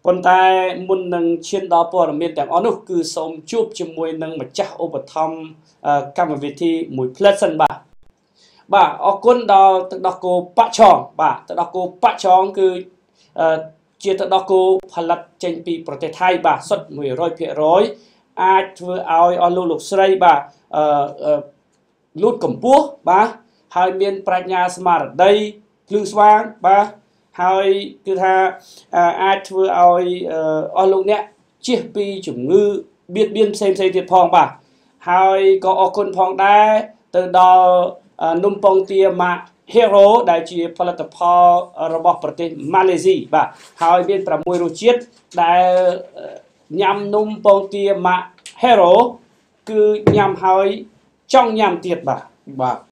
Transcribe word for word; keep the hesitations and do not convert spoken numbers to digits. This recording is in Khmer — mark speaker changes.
Speaker 1: ប៉ុន្តែមុននឹងឈានដល់ព័ត៌មានទាំងអស់នោះគឺសូមជួបជាមួយនឹងម្ចាស់ឧបត្ថម្ភកម្មវិធីមួយផ្លែសិនបាទបាទអរគុណដល់ទឹកដោះគោប៉ាក់ឆងបាទទឹកដោះគោប៉ាក់ឆងគឺជាទឹកដោះគោផលិតចេញពីប្រទេសថៃបាទសុទ្ធ មួយរយភាគរយ អាចធ្វើឲ្យអស់លោកលោកស្រីបាទអឺលូតកម្ពស់បាទហើយមានប្រាជ្ញាស្មារតីភ្លឺស្វាងបាទហើយគឺថាអាចធ្វើឲ្យអស់លោកអ្នកជៀសពីជំងឺបៀតបៀនផ្សេងផ្សេងទៀតផងបាទហើយក៏អរគុណផងដែរទៅដល់នំពងទាម៉ាក Hero ដែលជាផលិតផលរបស់ប្រទេសម៉ាឡេស៊ីបាទហើយមានប្រាំមួយរសជាតិដែលញ៉ាំនំពងទាម៉ាក Hero គឺញ៉ាំហើយចង់ញ៉ាំទៀតបាទបាទ